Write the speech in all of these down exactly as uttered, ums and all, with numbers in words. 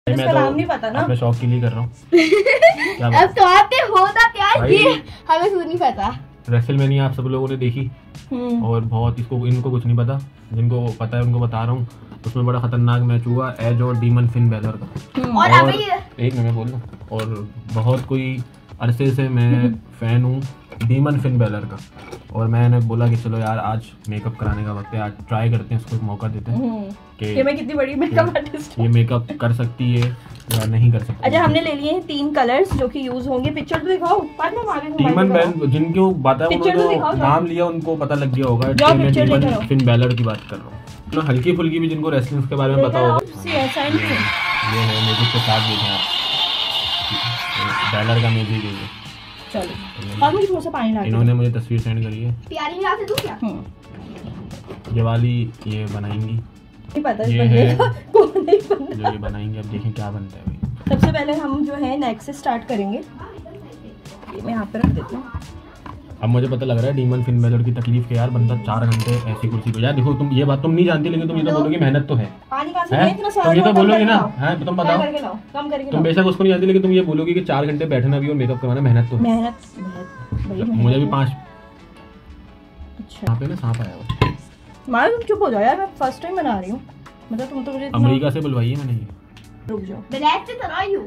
मैं तो नाम नहीं पता ना, मैं शौक के लिए कर रहा हूँ। अब तो आते होता क्या ये हमें खुद नहीं पता। रेसलमेनिया आप सब लोगों ने देखी और बहुत इसको इनको कुछ नहीं पता, जिनको पता है उनको बता रहा हूँ। उसमें बड़ा खतरनाक मैच हुआ एज और डीमन फिन बैलर का। और, और एक मिनट बोल लूँ, और बहुत कोई अरसे से मैं फैन हूँ डीमन फिन बैलर का, और मैंने बोला कि चलो यार आज मेकअप कराने का वक्त है, आज ट्राई करते हैं, इसको एक मौका देते हैं कि मैं कितनी बड़ी मेकअप आर्टिस्ट ये मेकअप कर सकती है या नहीं कर सकती। अच्छा, हमने ले लिए हैं तीन कलर्स जो कि यूज होंगे। पिक्चर तो दिखाओ, बाद में हमारे डीमन बैल जिनको पता है उन्होंने नाम लिया, उनको पता लग गया होगा। मैं डीमन फिन बैलर की बात कर रहा हूँ ना, हल्की फुल्की भी जिनको रेसलिंग के बारे में पता होगा। ये है म्यूजिक के साथ देखें आप, बैलर का म्यूजिक है। चलो और मुझे थोड़ा सा पानी ला। इन्होंने मुझे तस्वीर सेंड करी है, प्यारी भी आपसे दूं क्या? ये वाली ये बनाएंगी, नहीं पता ये है कौन नहीं बनता। जो ये बनाएंगे, अब देखें क्या बनता है भाई। सबसे पहले हम जो है नेक से स्टार्ट करेंगे। ये मैं यहाँ पे रख देती हूँ। अब मुझे पता लग रहा है डीमन फिन बैलर की तकलीफ के यार, बंदा चार घंटे ऐसी कुर्सी पे। यार देखो तुम ये बात तुम नहीं जानती, लेकिन तुम ये तो बोलोगी मेहनत तो है, पानी कहाँ से है? इतना सारा तुम ये तो बोलोगी ना, है तुम कम बताओ, करके लाओ, कम करके तुम बेशक उसको नहीं जानती, लेकिन तुम ये बोलोगी कि चार घंटे बैठना भी और मेकअप करवाना मेहनत तो है। मेहनत मुझे भी पाँच। अच्छा यहाँ पे ना सांप आया हुआ। मारा, तुम चुप हो जाओ यार, मैं फर्स्ट टाइम बना रही हूँ। मतलब तुम तो मुझे अमेरिका से बुलवाई है मैंने ये। रुक जाओ, ब्लैक से तो आई हूँ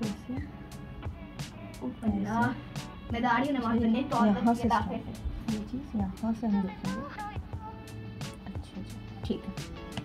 मैं दाढ़ी नमाज पढ़ने तो यहाँ से ये चीज यहाँ से हम देखेंगे। अच्छा अच्छा ठीक है।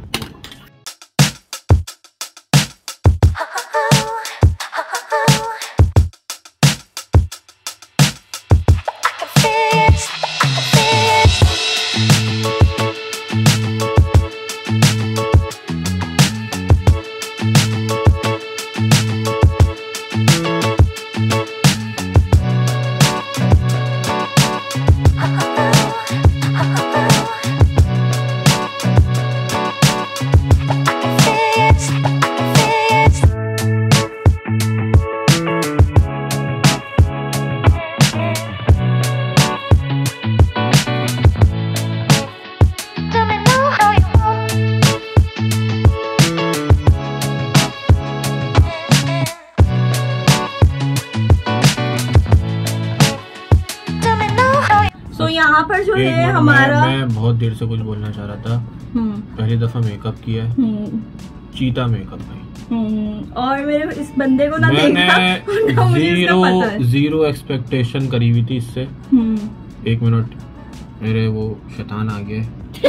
तो यहाँ पर जो है हमारा, मैं, मैं बहुत देर से कुछ बोलना चाह रहा था। पहली दफा मेकअप किया है, चीता मेकअप भाई, और मेरे इस बंदे को ना मैंने देखा, जीरो जीरो एक्सपेक्टेशन करी हुई थी इससे। एक मिनट, मेरे वो शैतान आ गए।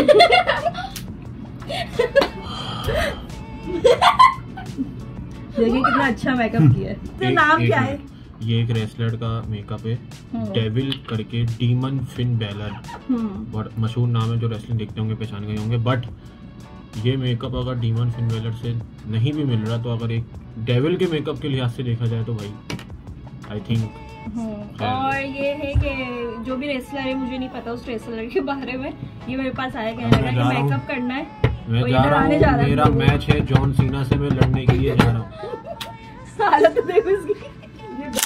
देखिए कितना अच्छा मेकअप किया है। तो नाम क्या है? ये एक रेसलर का मेकअप है, डेविल करके, डीमन फिन बैलर, बहुत मशहूर नाम है। जो रेसलिंग देखते होंगे पहचान गए होंगे। बट ये मेकअप अगर डीमन फिन बैलर से नहीं भी मिल रहा, तो अगर एक डेविल के मेकअप के लिहाज से देखा जाए तो भाई आई थिंक। और ये है कि जो भी रेसलर है, मुझे नहीं पता उस रेसलर के बारे में, ये मेरे पास आया कहने लगा कि मेकअप करना है, मैं जा रहा हूँ, मेरा मैच है जॉन सीना से, मैं लड़ने के लिए जा रहा हूँ। हालत देखो इसकी।